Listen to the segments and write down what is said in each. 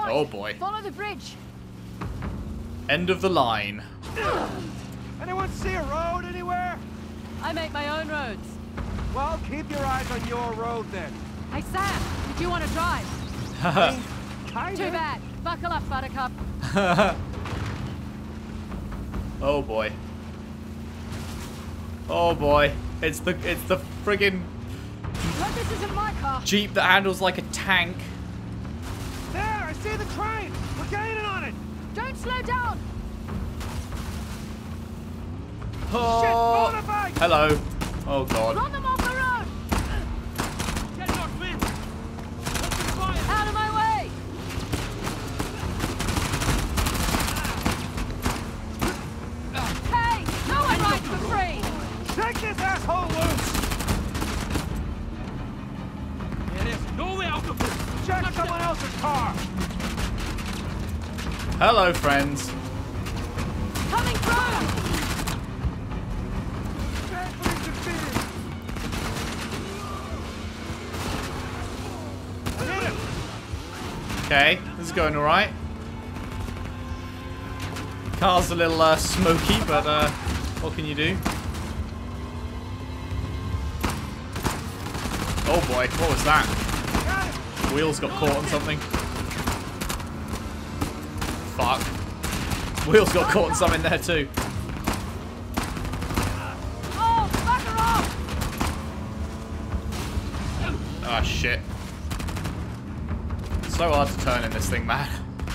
right. Oh boy. Follow the bridge. End of the line. Anyone see a road anywhere? I make my own roads. Well, keep your eyes on your road then. Hey Sam, did you want to drive? Kinda. Too bad. Buckle up, Buttercup. Oh boy. Oh boy. It's the friggin' Look, this isn't my car. Jeep that handles like a tank. There, I see the train. We're gaining on it. Don't slow down. Oh. Shit, motorbike. Hello. Oh god. Run them off the road. Get your wind. Out of my way. Hey, no one rides for free. Take this asshole loose. It is no way out of this. Check someone else's car. Hello, friends. Coming through. Okay, this is going alright. Car's a little smoky, but what can you do? Oh boy, what was that? Wheels got caught on something. Fuck. Wheels got caught on something there too. Oh, bugger off. Ah, shit. So hard to turn in this thing, man.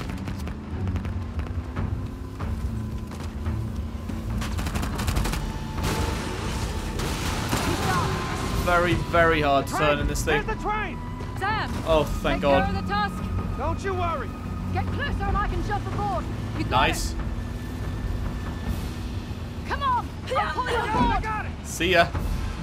Very, very hard to turn in this thing. There's the train. Sam. Oh, thank God. Take care of the Tusk. Don't you worry. Get closer and I can jump aboard. You got Nice. it. Come on. I'll pull you I aboard. got it. See ya.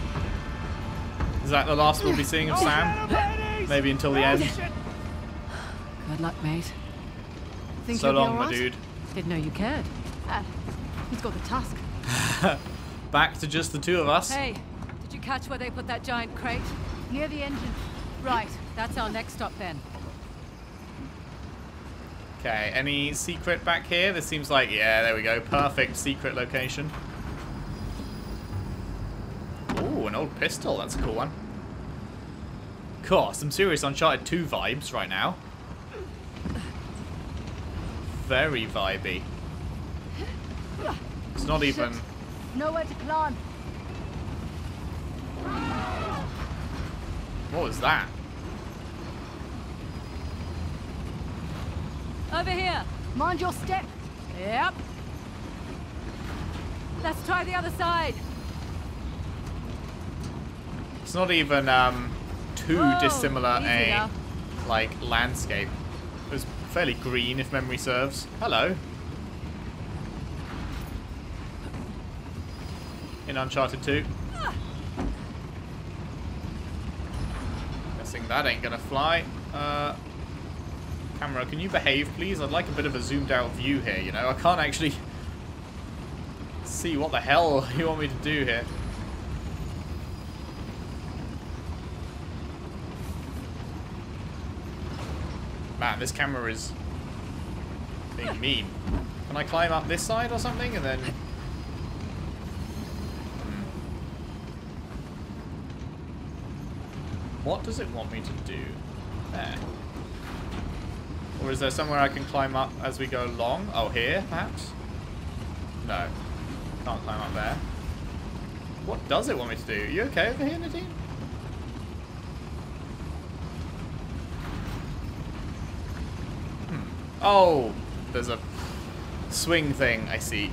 Is that the last we'll be seeing of Sam? Maybe until the end. Good luck, mate. Think So you'll be long, all my right? dude. Didn't know you cared. He's got the Tusk. Back to just the two of us. Hey, did you catch where they put that giant crate? Near the engine. Right, that's our next stop then. Okay, any secret back here? This seems like, yeah, there we go. Perfect secret location. Ooh, an old pistol. That's a cool one. Cool, some serious Uncharted 2 vibes right now. Very vibey. It's not even... Nowhere to climb. What was that? Over here. Mind your step. Yep. Let's try the other side. It's not even too Whoa, dissimilar easy a now. like landscape. It was fairly green, if memory serves. Hello. In Uncharted 2. Guessing that ain't gonna fly. Camera, can you behave, please? I'd like a bit of a zoomed out view here, you know? I can't actually see what the hell you want me to do here. Man, this camera is being mean. Can I climb up this side or something and then... What does it want me to do? There. Or is there somewhere I can climb up as we go along? Oh, here, perhaps? No. Can't climb up there. What does it want me to do? Are you okay over here, Nadine? Oh, there's a swing thing, I see.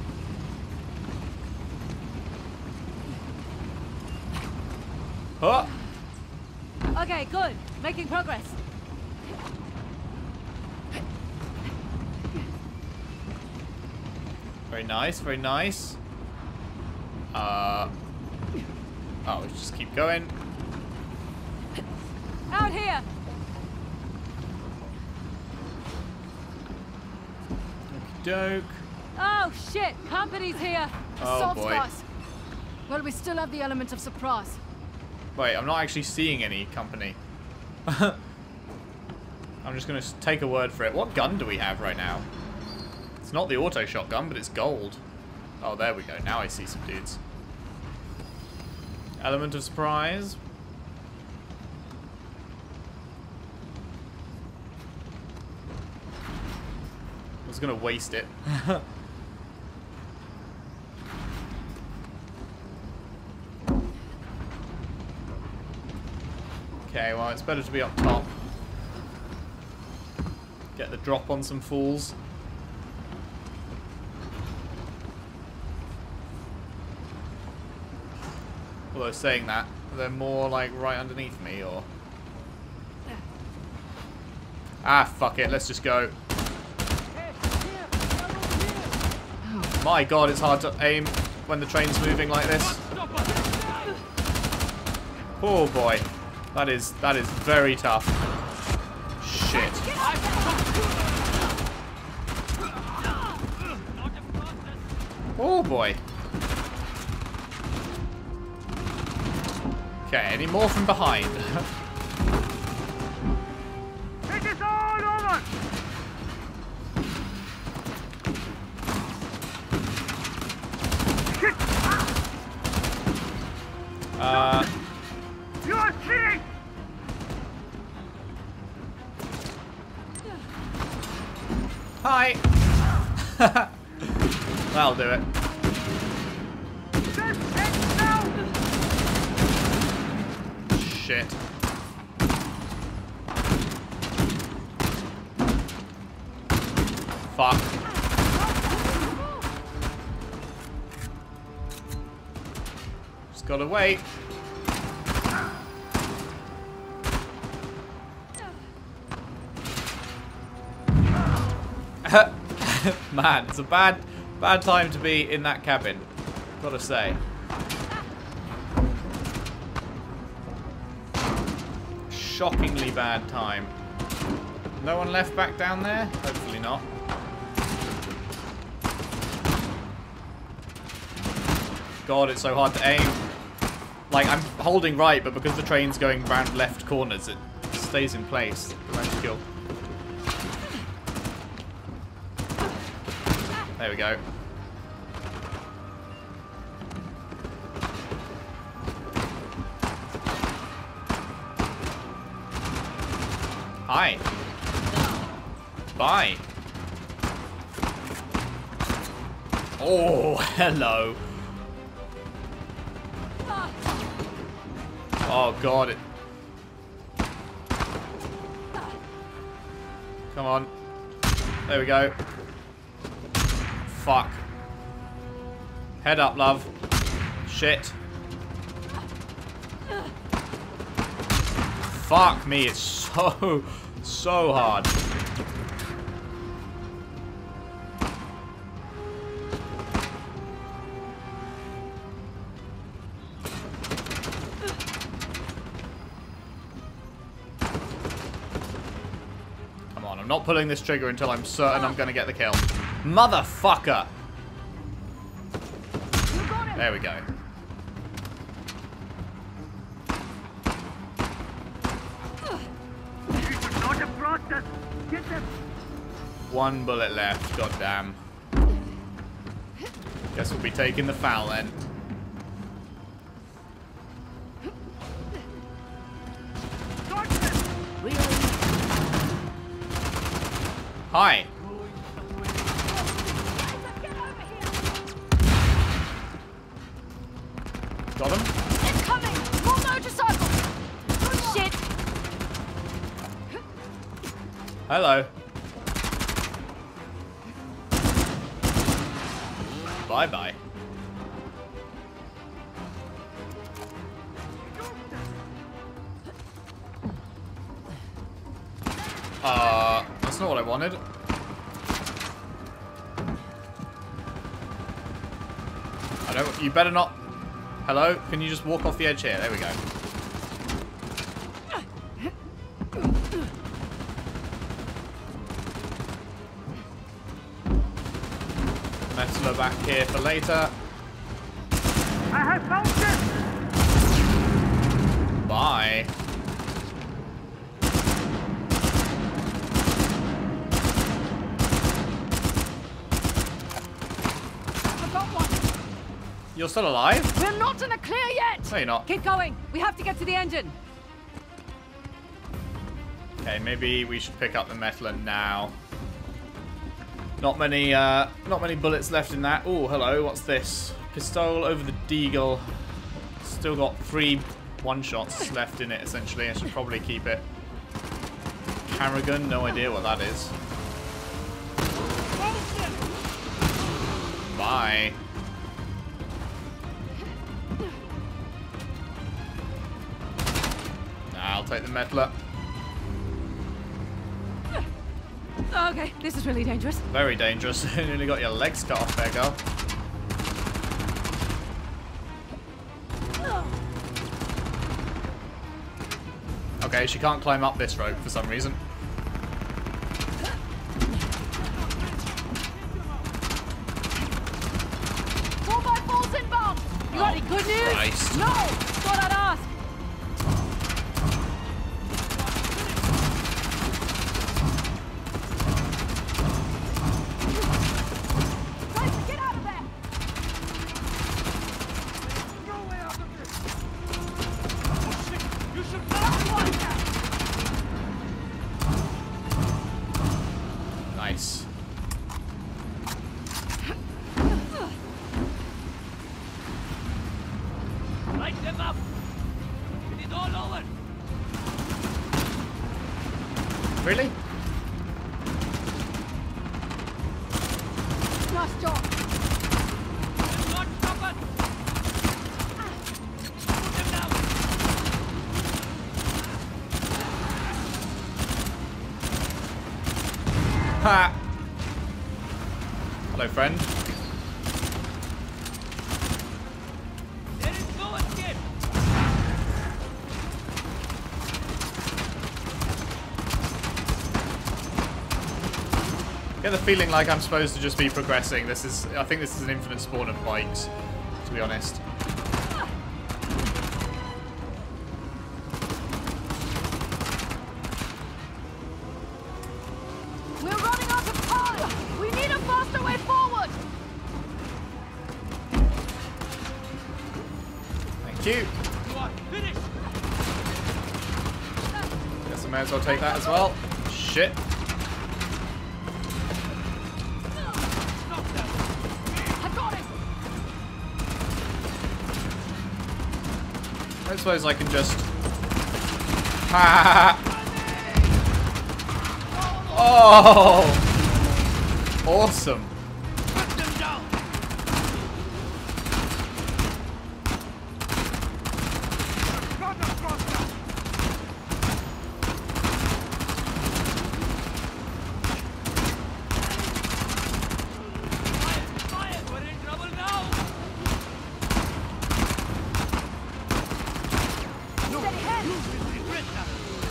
Oh! Okay, good. Making progress. Very nice, very nice. Oh, let's just keep going. Out here. Doke. Oh shit! Company's here. Oh, Assault boy. squads. Well, we still have the element of surprise. Wait, I'm not actually seeing any company. I'm I'm just going to take a word for it. What gun do we have right now? It's not the auto shotgun, but it's gold. Oh, there we go. Now I see some dudes. Element of surprise. I was going to waste it. Okay, well, it's better to be up top. Get the drop on some fools. Although saying that, they're more like right underneath me, or... Ah, fuck it, let's just go. My god, it's hard to aim when the train's moving like this. Oh boy. That is very tough. Shit. Oh boy. Okay, any more from behind? It is all over! You are cheating! Hi! That'll do it. Shit. Fuck. Just gotta wait. Man, it's a bad time to be in that cabin. Gotta say. Shockingly bad time. No one left back down there? Hopefully not. God, it's so hard to aim. Like, I'm holding right, but because the train's going round left corners, it stays in place. Nice kill. There we go. Hi. Bye. Oh, hello. Oh, God. It... Come on. There we go. Fuck. Head up, love. Shit. Fuck me, it's so hard. Come on, I'm not pulling this trigger until I'm certain I'm gonna get the kill. Motherfucker! There we go. One bullet left, goddamn. Guess we'll be taking the foul then. Hi. Got him? It's coming! More motorcycles! Shit! Hello. Bye-bye. That's not what I wanted. I don't... You better not... Hello? Can you just walk off the edge here? There we go. Metzler back here for later. I have found it! Bye. You're still alive? We're not in the clear yet! No, you're not. Keep going. We have to get to the engine. Okay, maybe we should pick up the metaler now. Not many bullets left in that. Oh, hello. What's this? Pistol over the deagle. Still got 3 one-shots left in it, essentially. I should probably keep it. Camera gun, no idea what that is. Bye. Nah, I'll take the metaler. Okay, this is really dangerous. Very dangerous. You nearly got your legs cut off there, girl. Okay, she can't climb up this rope for some reason. 4x4's inbound! You got any good news? Christ. No! Thought I'd ask. Frazer, get out of there! No way out of this! Oh shit! You should not! Nice. Light them up! It is all over! Really? Nice job. Not stop us! Put them down! Ha! Hello, friend. There is no escape! I get the feeling like I'm supposed to just be progressing. I think this is an infinite spawn of bikes, to be honest. We're running out of time. We need a faster way forward. Thank you. You are finished! Guess I may as well take that as well. Shit. Stop them! I got it. I suppose I can just... Ha! Oh! Awesome. Put them down! Got them crossed out! Fire! Fire! We're in trouble now! Steady hand. Regret that!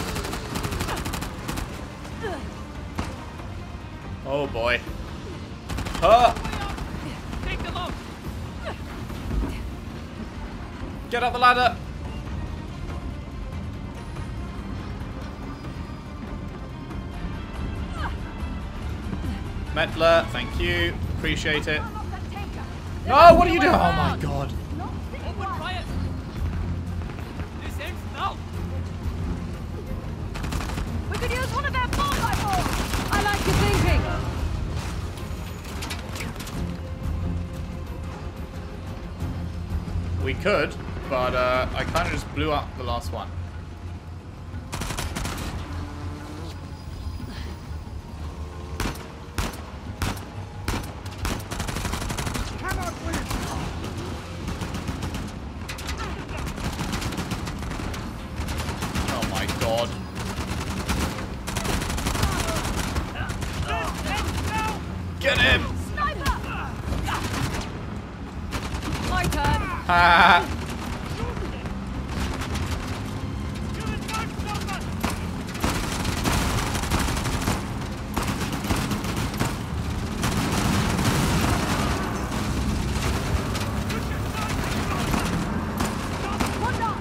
Oh boy. Huh! Take them out! Get up the ladder! Metler, thank you. Appreciate it. No, what are you doing? Oh my god. Open fire! This ends now! We could use one of their 4x4s. I like your thinking. We could, but I kind of just blew up the last one. Cannot win! Oh my god. Get him! Sniper! My turn. Ha! You will not stop us! One down.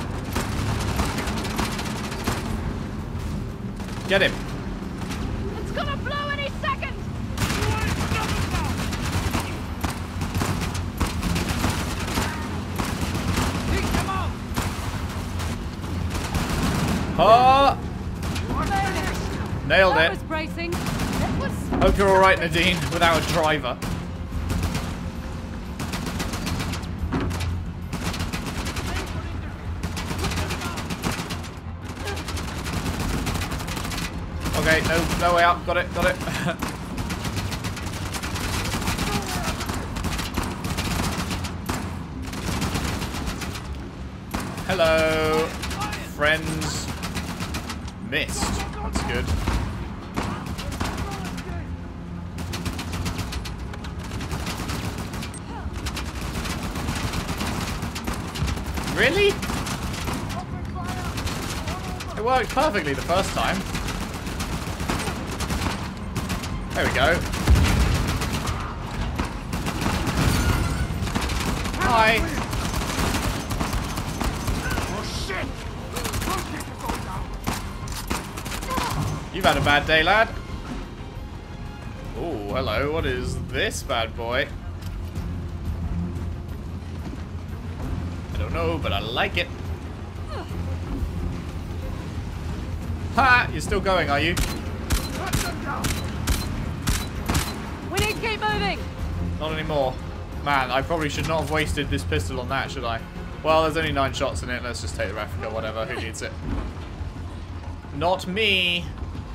Get him! It's gonna blow any second. You will stop us now! Oh! Nailed That it. was bracing. That was... Hope you're alright, Nadine, without a driver. Okay, no way out. Got it. Hello, friends. Missed. That's good. Really? It worked perfectly the first time. There we go. Hi. You've had a bad day, lad. Oh, hello. What is this bad boy? I don't know, but I like it. Ha! You're still going, are you? We need to keep moving. Not anymore. Man, I probably should not have wasted this pistol on that, should I? Well, there's only 9 shots in it. Let's just take the replica, whatever. Who needs it? Not me.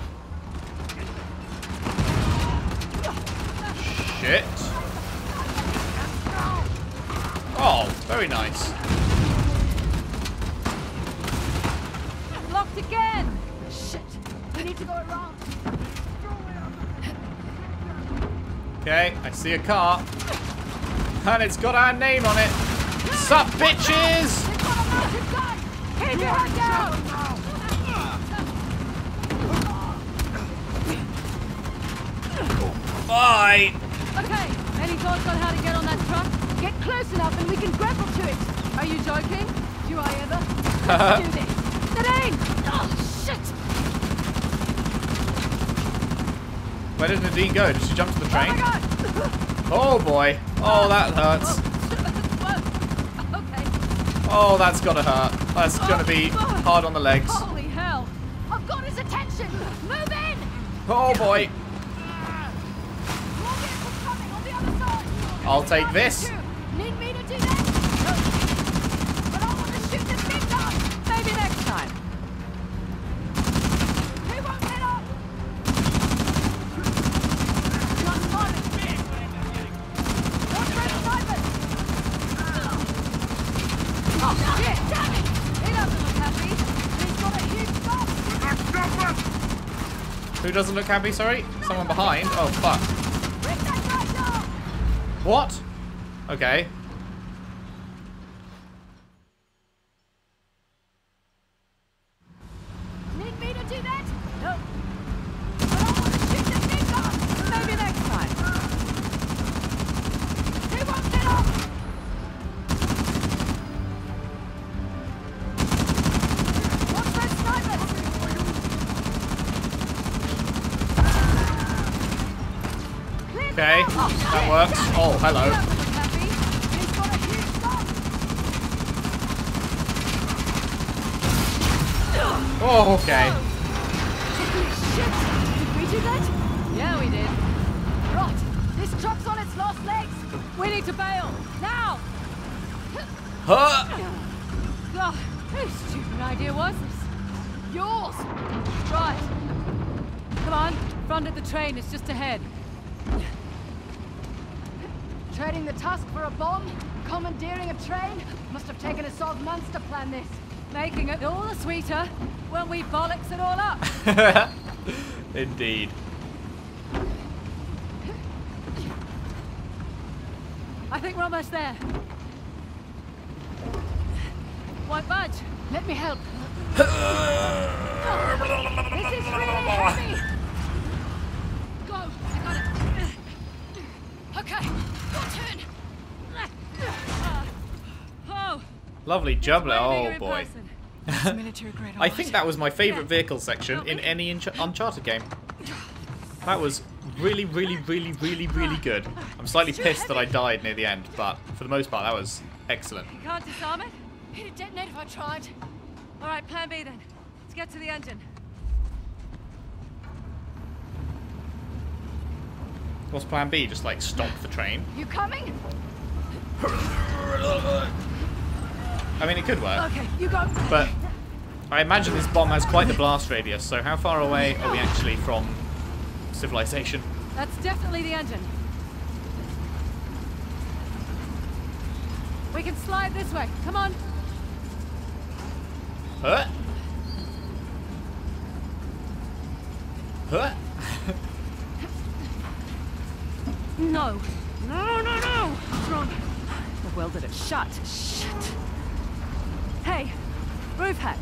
Shit. Oh, very nice. Locked again. Shit. We need to go around. Okay, I see a car. And it's got our name on it. Sup, bitches! Keep your head down. Bye! Okay, any thoughts on how to get on that truck? Get close enough and we can grapple to it. Are you joking? Do I ever? Let's do this. Nadine! Oh, shit! Where did Nadine go? Did she jump to the train? Oh my god! Oh boy. Oh, that hurts. Okay. Oh, that's gotta hurt. That's gonna be hard on the legs. Holy hell! I've got his attention! Move in! Oh boy. More vehicles coming on the other side! I'll take this. Need me to do that? No. But I want to shoot this big gun! Maybe next time. He won't get up! Not Simon! Watch red snipers! Oh shit! Damn it! He doesn't look happy. He's got a huge gun! Who doesn't look happy, sorry? Someone behind? Oh, fuck. Bring that tractor! What? Okay. Need me to do that? No. But I want to shoot this big gun! Maybe next time. He won't get up! Watch those snipers! Clear Okay, them out! that works. Oh, hello. He doesn't look happy. He's got a huge gun! Oh, okay. Shit! Did we do that? Yeah, we did. Right, this truck's on its last legs. We need to bail now. Huh? God, whose stupid idea was this? Yours. Right. Come on, front of the train is just ahead. Trading the Tusk for a bomb? Commandeering a train? Must have taken us 12 months to plan this. Making it all the sweeter when we bollocks it all up. Indeed. I think we're almost there. Won't budge. Let me help. This is really heavy. Go. I got it. Okay. Your turn. Oh. Lovely jubbler. Way Oh bigger in boy. person. I think that was my favourite vehicle section in any Uncharted game. That was really, really, really, really, really good. I'm slightly pissed that I died near the end, but for the most part, that was excellent. You can't disarm it? It'd detonate if I tried. Alright, plan B then. Let's get to the engine. What's plan B? Just like stop the train? You coming? I mean, it could work. Okay, you go. But I imagine this bomb has quite the blast radius, so how far away are we actually from civilization? That's definitely the engine. We can slide this way. Come on. Huh? Huh? No. No, no, no! What's wrong? I welded it shut. Shit. Hey, roof hatch.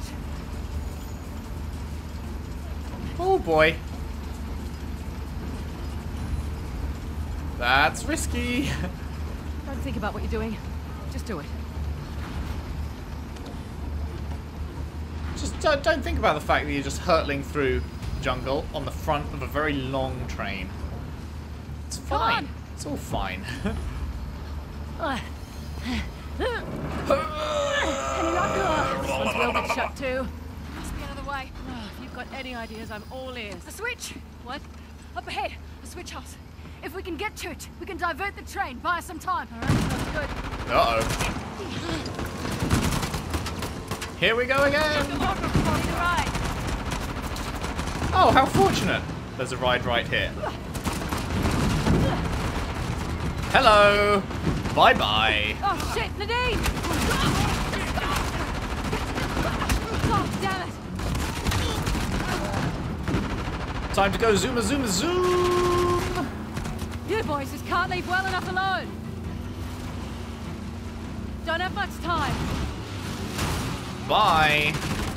Oh boy. That's risky. Don't think about what you're doing. Just do it. Just don't think about the fact that you're just hurtling through jungle on the front of a very long train. It's fine. on. It's all fine. This one's welded shut too. Must be another way. Oh, if you've got any ideas, I'm all ears. The switch! What? Up ahead, the switch house. If we can get to it, we can divert the train, buy us some time. All right, that's good. Uh-oh. Here we go again! Right. Oh, how fortunate! There's a ride right here. Hello! Bye-bye! Oh shit, Nadine! Oh, damn it! Time to go zoom, zoom! You boys just can't leave well enough alone. Don't have much time. Bye!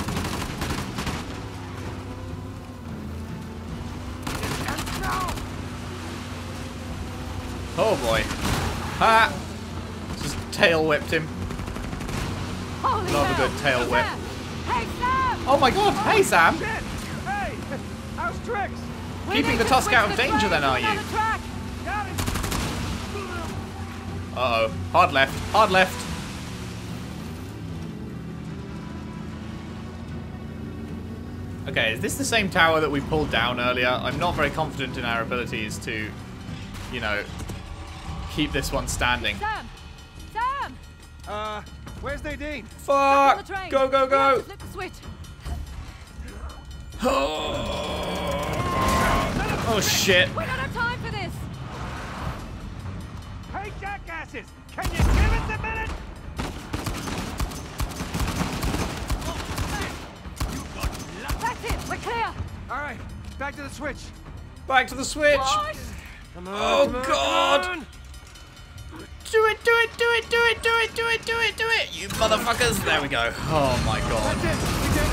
Oh boy. Ha! Just tail whipped him. Holy Love a hell. good tail whip. Sam! Hey, Sam! Oh my god, hey Sam! Shit! Hey! How's Trix? We Keeping need the to Tusk switch out of the danger train then, to are you? another track. Got it! Uh-oh. Hard left. Hard left. Okay, is this the same tower that we pulled down earlier? I'm not very confident in our abilities to, you know, keep this one standing. Sam! Sam! Where's Nadine? On the Fuck! train. Go, go, We have go! to flip the switch. Oh shit. We don't have time for this. Hey, jackasses! Can you give us a minute? That's it. We're clear. All right, back to the switch. Back to the switch. What? Come on, Oh, come on, God. come on. Do it, do it, do it, do it, do it, do it, do it, do it. You motherfuckers. There we go. Oh my god. That's it. We did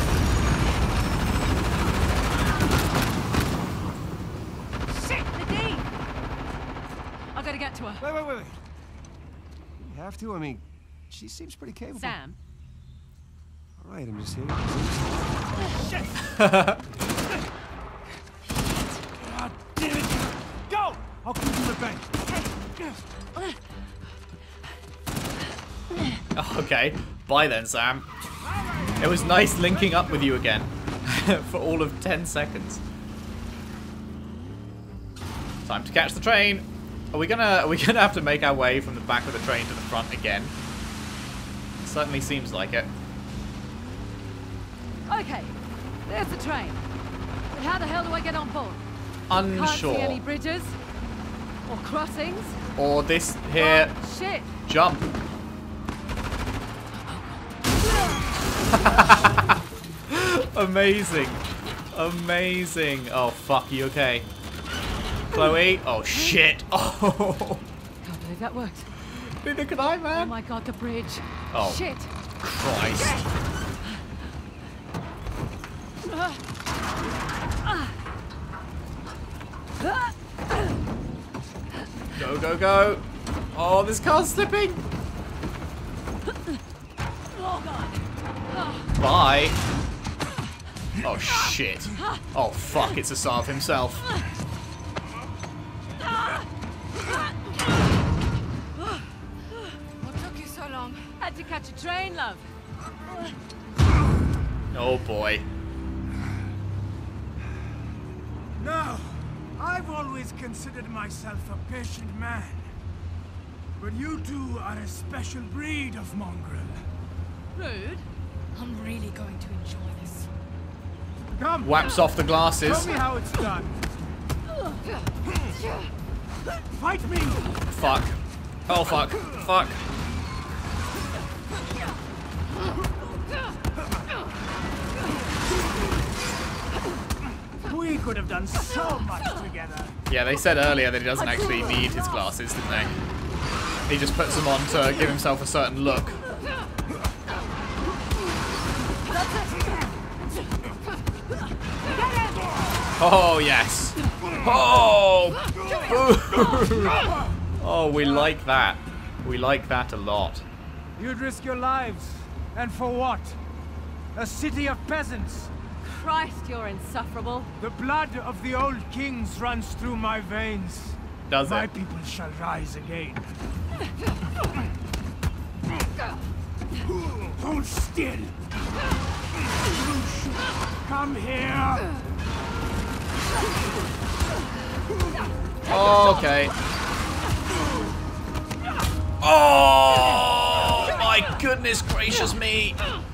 it. Shit, Nadine. I gotta get to her. Wait. You have to? I mean, she seems pretty capable. Sam. All right, I'm just here. Shit. God damn it! Go! I'll keep you in the bank. Okay. Bye then, Sam. It was nice linking up with you again for all of 10 seconds. Time to catch the train. Are we gonna have to make our way from the back of the train to the front again? Certainly seems like it. Okay, there's the train. But how the hell do I get on board? Can't Unsure. see any bridges or crossings. Or this here Oh, shit. jump. Amazing. Amazing. Oh fuck, you okay? Chloe? Oh shit. Oh. Can't believe that worked. Neither can I, Oh man. my god, the bridge. Oh. Shit. Christ. Go, go, go. Oh, this car's slipping. Oh god. Bye. Oh shit. Oh fuck, it's Asav himself. What took you so long? Had to catch a train, love. Oh boy. I've always considered myself a patient man. But you two are a special breed of mongrel. Rude. I'm really going to enjoy this. Come, Whaps off the glasses. show me how it's done. Fight me! Fuck. Oh fuck. Fuck. We could have done so much together. Yeah, they said earlier that he doesn't actually need his glasses, didn't they? He just puts them on to give himself a certain look. Oh, yes. Oh! Boo! Oh, we like that. We like that a lot. You'd risk your lives. And for what? A city of peasants. Christ, you're insufferable. The blood of the old kings runs through my veins. Does My it? people shall rise again. Hold still. Come here. Okay. Oh! My goodness gracious me!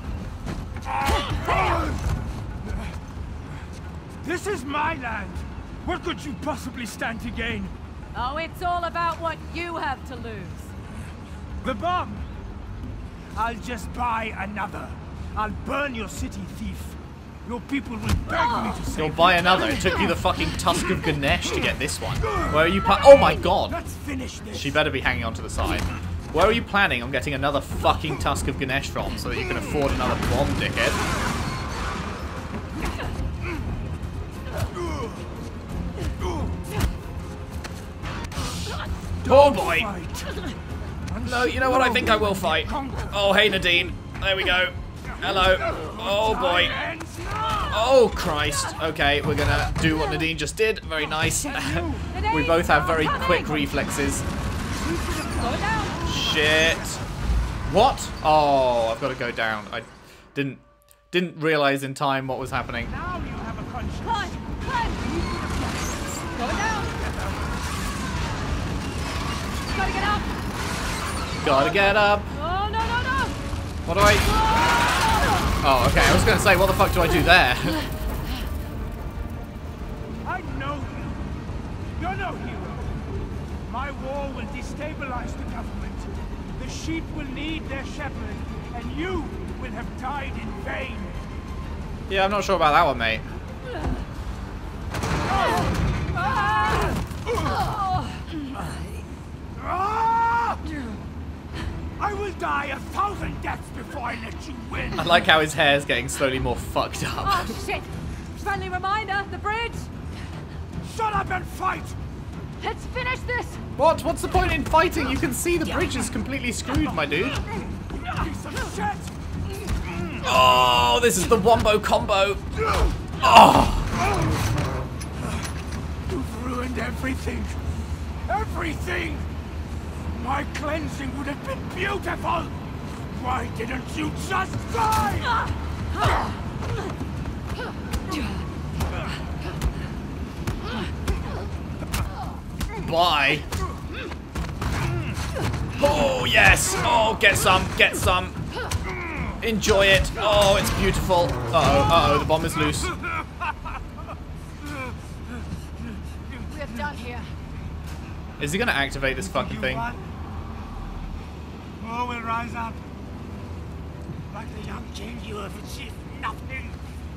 This is my land. What could you possibly stand to gain? Oh, it's all about what you have to lose. The bomb. I'll just buy another. I'll burn your city, thief. Your people will beg me to save You'll you. buy another. It took you the fucking Tusk of Ganesh to get this one. Where are you oh my god! Let's finish this. She better be hanging on to the side. Where are you planning on getting another fucking Tusk of Ganesh from so that you can afford another bomb, dickhead? Oh boy! No, you know what? I think I will fight. Oh, hey Nadine. There we go. Hello. Oh boy. Oh Christ. Okay, we're gonna do what Nadine just did. Very nice. We both have very quick reflexes. Shit. What? Oh, I've got to go down. I didn't realize in time what was happening. Now you have a conscience. Climb! Climb! Going down! Gotta get up! Gotta get up. Oh, no, no, no! What do I... Oh, okay. I was gonna say, what the fuck do I do there? I know you. You're no hero. My war will destabilize the government. The sheep will need their shepherd, and you will have died in vain. Yeah, I'm not sure about that one, mate. I will die 1,000 deaths before I let you win. I like how his hair's getting slowly more fucked up. Oh, shit! Friendly reminder, the bridge! Shut up and fight! Let's finish this! What? What's the point in fighting? You can see the bridge is completely screwed, my dude. Piece of shit! Oh, this is the wombo combo. Oh. You've ruined everything. Everything! My cleansing would have been beautiful! Why didn't you just die? Bye. Oh, yes. Oh, get some. Get some. Enjoy it. Oh, it's beautiful. Uh-oh, uh-oh, the bomb is loose. We're done here. Is he gonna activate this fucking thing? War will rise up. Like the young king, you have achieved nothing.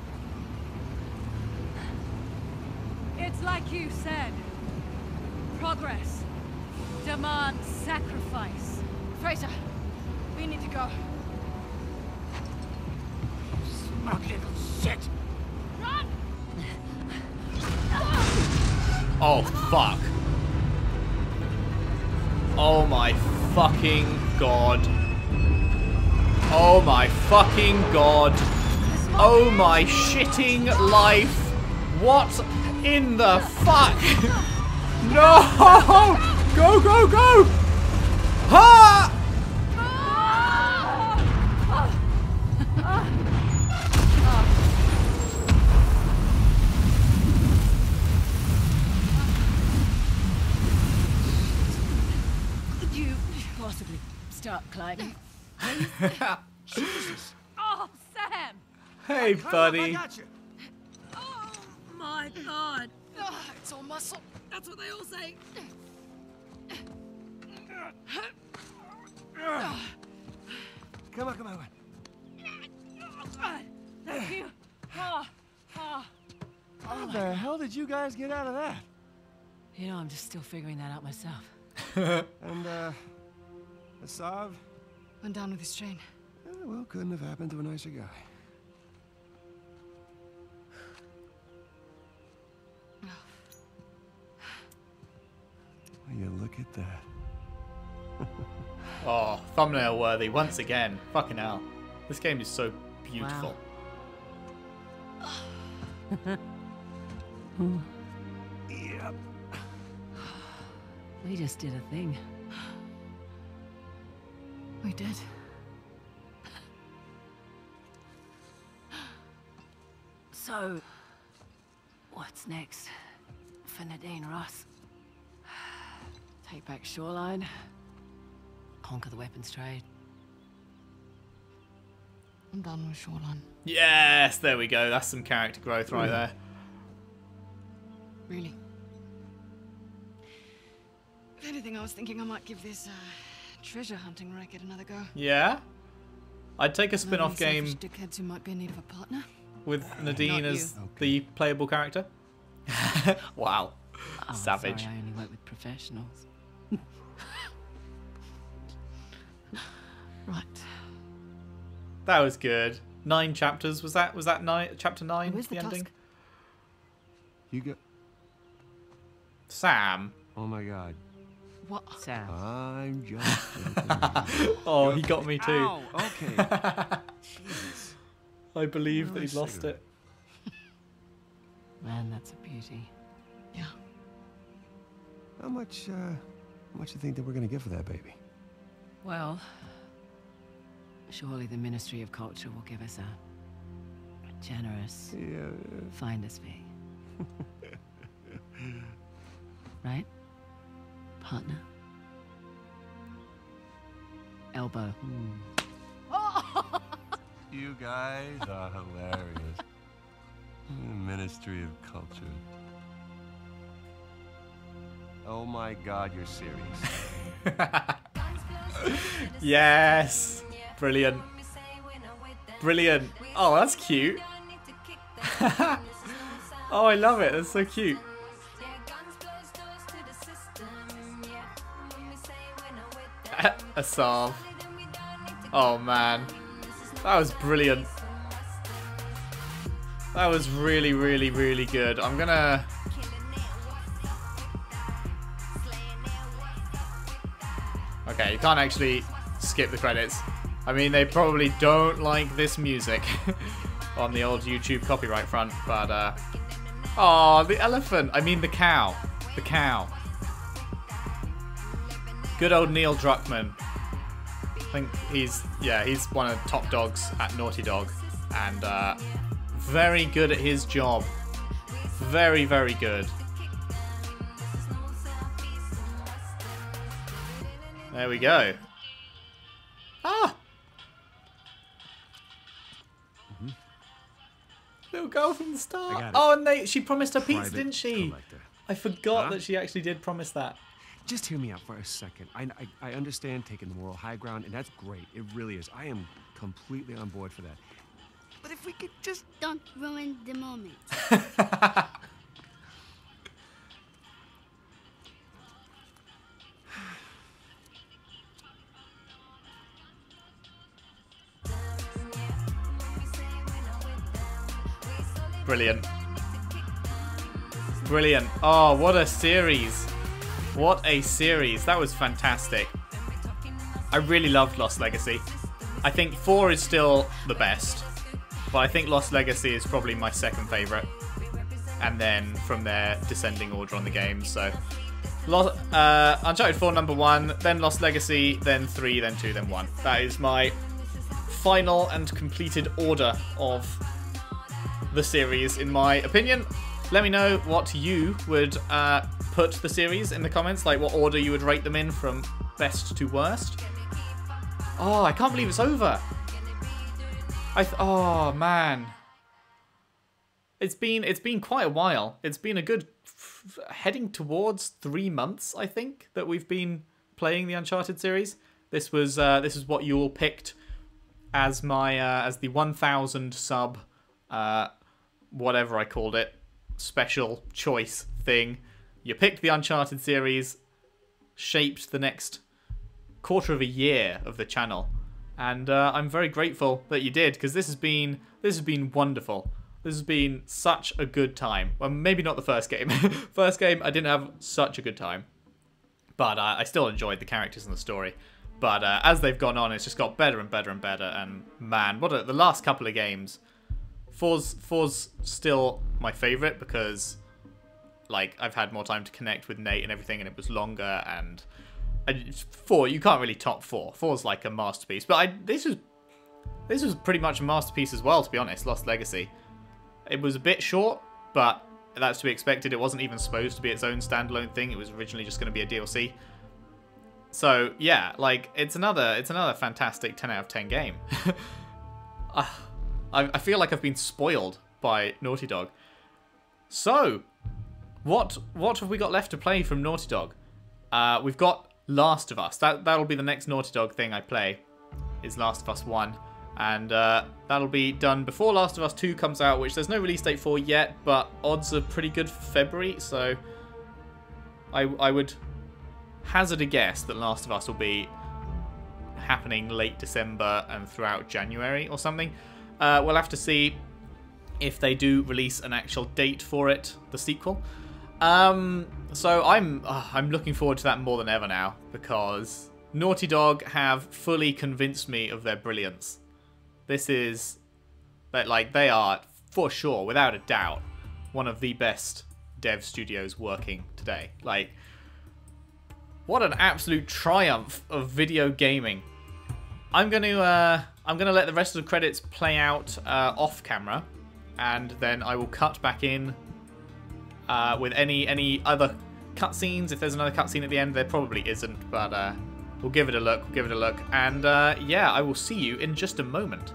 It's like you said. Progress demands sacrifice. Frazer, we need to go. Smug little shit. Run! Oh, fuck. Oh my fucking god. Oh my fucking god. Oh my shitting life. What in the fuck? No! Go, go, go! Ha! up, Clayton. Jesus. Oh, Sam! Hey, buddy. I got you. Oh, my God. Oh, it's all muscle. That's what they all say. Come on. Thank you. How the hell did you guys get out of that? You know, I'm just still figuring that out myself. And, Asav? Went down with his chain. Well, couldn't have happened to a nicer guy. Will you look at that? Oh, thumbnail worthy once again. Fucking hell. This game is so beautiful. Wow. Yep. We just did a thing. We did. So, what's next for Nadine Ross? Take back Shoreline, conquer the weapons trade. I'm done with Shoreline. Yes, there we go. That's some character growth right there. Really? If anything, I was thinking I might give this treasure hunting racket another go. Yeah? I'd take a spin-off game Dickheads who might be in need of a partner. with Nadine Not as you. the playable character. Wow. Oh, Savage. Sorry, I only work with professionals. Right. That was good. 9 chapters. Was that chapter 9? Where's the ending? tusk? You got... Sam. Oh my God. What? Sam. I'm just... Oh, he got me too. Ow, okay. Jesus. I believe that Really he lost cigarette. it. Man, that's a beauty. Yeah. How much you think that we're gonna get for that baby? Well, surely the Ministry of Culture will give us a generous finder's fee. Right? Partner? Elbow. You guys are hilarious. Ministry of Culture. Oh my God, you're serious. Yes. Brilliant. Brilliant. Oh, that's cute. Oh, I love it. That's so cute. A Sav. Oh man, that was brilliant. That was really, really, really good. I'm gonna... Okay, you can't actually skip the credits. I mean, they probably don't like this music on the old YouTube copyright front, but oh, the elephant. I mean, the cow. The cow. Good old Neil Druckmann. I think he's one of the top dogs at Naughty Dog, and very good at his job. Very, very good. There we go. Ah! Little girl from the start. Oh, and she promised her pizza, didn't she? I forgot that she actually did promise that. Just hear me out for a second. I understand taking the moral high ground, and that's great. It really is. I am completely on board for that. But if we could just... Don't ruin the moment. Brilliant. Brilliant. Oh, what a series. What a series. That was fantastic. I really loved Lost Legacy. I think 4 is still the best, but I think Lost Legacy is probably my second favourite. And then from there, descending order on the games. So, Uncharted 4 number 1, then Lost Legacy, then 3, then 2, then 1. That is my final and completed order of the series, in my opinion. Let me know what you would put the series in the comments, like what order you would rate them in from best to worst. Oh, I can't believe it's over. Oh man. It's been quite a while. It's been a good heading towards 3 months, I think, that we've been playing the Uncharted series. This is what you all picked as my as the 1,000 sub whatever I called it, special choice thing. You picked the Uncharted series, shaped the next quarter of a year of the channel, and I'm very grateful that you did, because this has been wonderful. This has been such a good time. Well, maybe not the first game. First game, I didn't have such a good time. But I still enjoyed the characters and the story. But as they've gone on, it's just got better and better and better. And man, the last couple of games. 4's still my favourite because, like, I've had more time to connect with Nate and everything, and it was longer. And 4, you can't really top 4. 4's like a masterpiece. But this was pretty much a masterpiece as well, to be honest. Lost Legacy. It was a bit short, but that's to be expected. It wasn't even supposed to be its own standalone thing. It was originally just going to be a DLC. So yeah, like it's another fantastic 10 out of 10 game. I feel like I've been spoiled by Naughty Dog. So, what have we got left to play from Naughty Dog? We've got Last of Us. That'll be the next Naughty Dog thing I play. Is Last of Us 1. And that'll be done before Last of Us 2 comes out, which there's no release date for yet, but odds are pretty good for February, so I would hazard a guess that Last of Us will be happening late December and throughout January or something. We'll have to see if they do release an actual date for it, the sequel. So I'm looking forward to that more than ever now, because Naughty Dog have fully convinced me of their brilliance. This is, like, they are, for sure, without a doubt, one of the best dev studios working today. Like, what an absolute triumph of video gaming. I'm gonna let the rest of the credits play out off camera, and then I will cut back in with any other cutscenes. If there's another cutscene at the end, there probably isn't, but we'll give it a look. And yeah, I will see you in just a moment.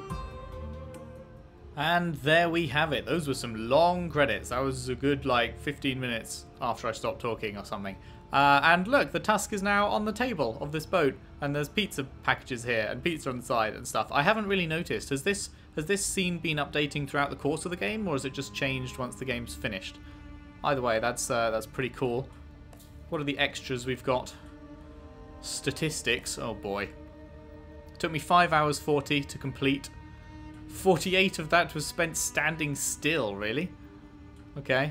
And there we have it. Those were some long credits. That was a good, like, 15 minutes after I stopped talking or something. And look, the Tusk is now on the table of this boat, and there's pizza packages here and pizza on the side and stuff. I haven't really noticed. Has this scene been updating throughout the course of the game, or has it just changed once the game's finished? Either way, that's pretty cool. What are the extras we've got? Statistics. Oh boy. It took me 5 hours 40 to complete. 48 of that was spent standing still, really? Okay.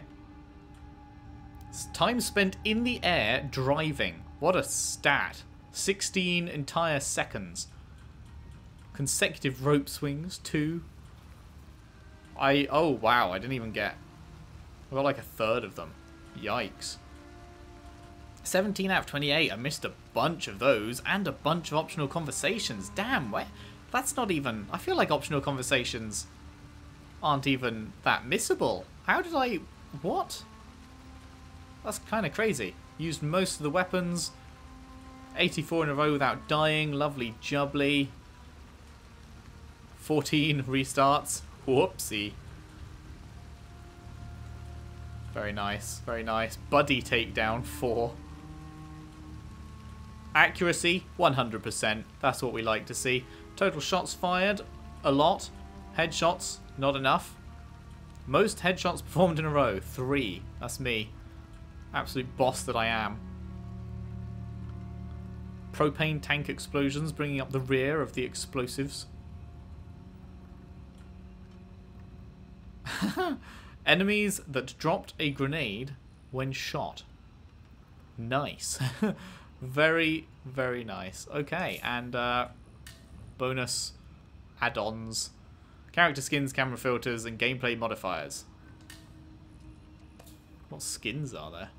Time spent in the air driving. What a stat. 16 entire seconds. Consecutive rope swings, 2. Oh wow, I didn't even get... I got like a third of them. Yikes. 17 out of 28. I missed a bunch of those, and a bunch of optional conversations. Damn, where... That's not even... I feel like optional conversations aren't even that missable. How did I... What? That's kind of crazy. Used most of the weapons. 84 in a row without dying. Lovely jubbly. 14 restarts. Whoopsie. Very nice. Very nice. Buddy takedown 4. Accuracy 100%. That's what we like to see. Total shots fired, a lot. Headshots, not enough. Most headshots performed in a row, 3. That's me. Absolute boss that I am. Propane tank explosions, bringing up the rear of the explosives. Enemies that dropped a grenade when shot. Nice. Very, very nice. Okay, and bonus add-ons, character skins, camera filters, and gameplay modifiers. What skins are there?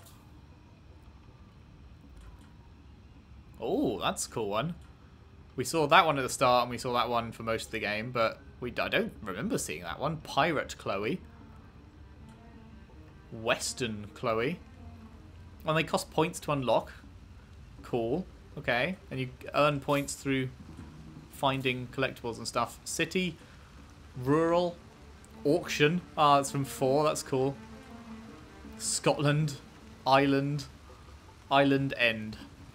Oh, that's a cool one. We saw that one at the start, and we saw that one for most of the game, but I don't remember seeing that one. Pirate Chloe. Western Chloe. And they cost points to unlock. Cool. Okay. And you earn points through finding collectibles and stuff. City, rural, auction. Ah, it's from 4. That's cool. Scotland, island, island end.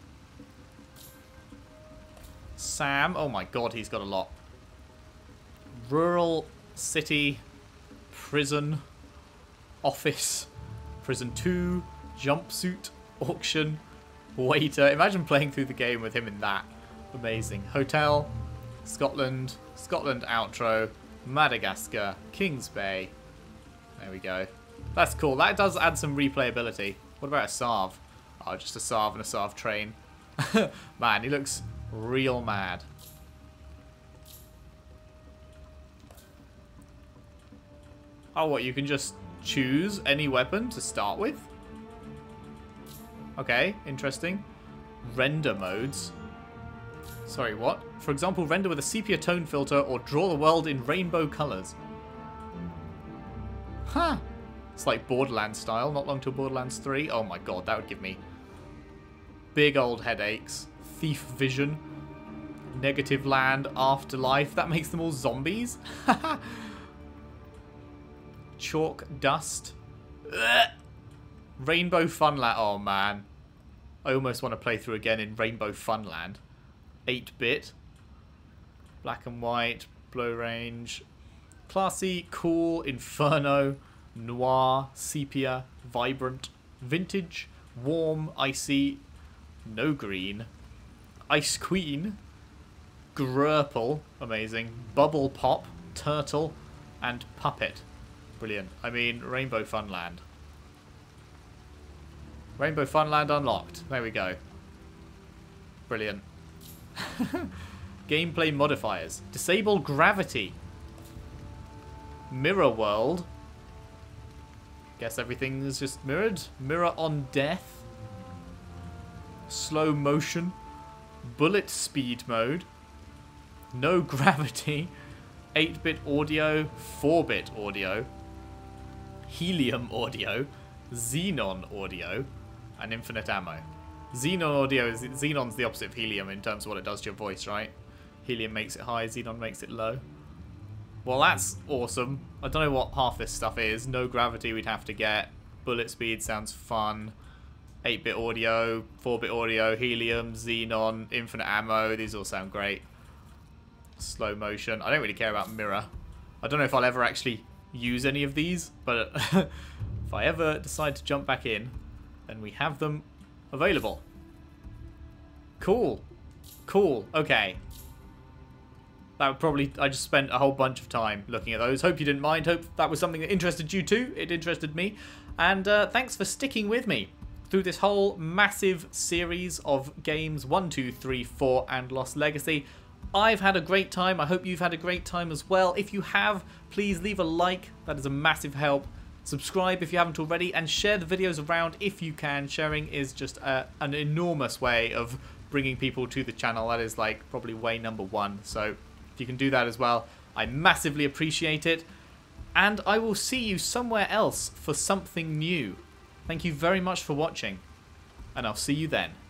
Sam. Oh my god, he's got a lot. Rural, city, prison, office, prison 2, jumpsuit, auction, waiter. Imagine playing through the game with him in that. Amazing. Hotel, Scotland, Scotland outro, Madagascar, Kings Bay. There we go. That's cool. That does add some replayability. What about a Sarv? Oh, just a Sarv and a Sarv train. Man, he looks real mad. Oh, what? You can just choose any weapon to start with? Okay, interesting. Render modes. Sorry, what? For example, render with a sepia tone filter or draw the world in rainbow colors. Huh. It's like Borderlands style. Not long till Borderlands 3. Oh my god, that would give me big old headaches. Thief vision. Negative land. Afterlife. That makes them all zombies. Chalk dust. Ugh. Rainbow Funland. Oh man. I almost want to play through again in Rainbow Funland. 8-bit. Black and white. Blow range. Classy. Cool. Inferno. Noir. Sepia. Vibrant. Vintage. Warm. Icy. No green. Ice Queen. Grurple. Amazing. Bubble Pop. Turtle. And Puppet. Brilliant. I mean, Rainbow Funland. Rainbow Funland unlocked. There we go. Brilliant. Gameplay modifiers. Disable gravity. Mirror world. Guess everything is just mirrored. Mirror on death. Slow motion. Bullet speed mode. No gravity. 8-bit audio. 4-bit audio. Helium audio. Xenon audio. And infinite ammo. Xenon audio is... Xenon's the opposite of helium in terms of what it does to your voice, right? Helium makes it high, Xenon makes it low. Well, that's awesome. I don't know what half this stuff is. No gravity we'd have to get. Bullet speed sounds fun. 8-bit audio, 4-bit audio, helium, Xenon, infinite ammo. These all sound great. Slow motion. I don't really care about mirror. I don't know if I'll ever actually use any of these, but if I ever decide to jump back in, then we have them available. Cool. Cool. Okay. That would probably... I just spent a whole bunch of time looking at those. Hope you didn't mind. Hope that was something that interested you too. It interested me. And thanks for sticking with me through this whole massive series of games 1, 2, 3, 4 and Lost Legacy. I've had a great time. I hope you've had a great time as well. If you have, please leave a like. That is a massive help. Subscribe if you haven't already, and share the videos around if you can. Sharing is just an enormous way of bringing people to the channel. That is like probably way #1. So if you can do that as well, I massively appreciate it. And I will see you somewhere else for something new. Thank you very much for watching, and I'll see you then.